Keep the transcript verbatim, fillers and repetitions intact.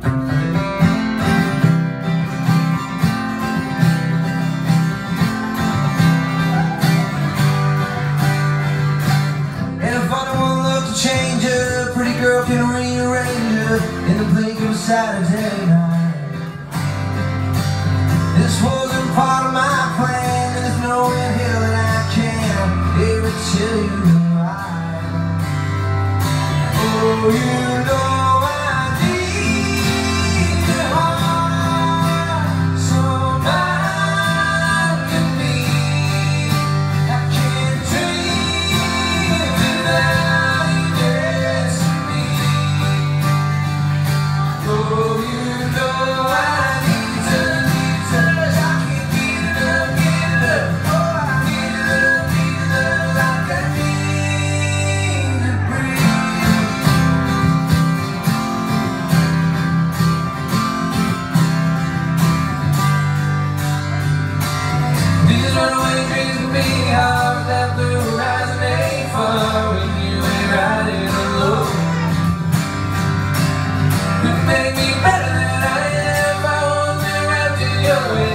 Change a pretty girl can rearrange her in the blink of a Saturday night. This wasn't part of my plan, and there's no way in hell that I can ever tell you why. Oh, you know I need your heart, somebody in me. I can't dream without. How that blue horizon ain't far when you ain't riding alone. It made me better than I am if I wasn't wrapped in your way.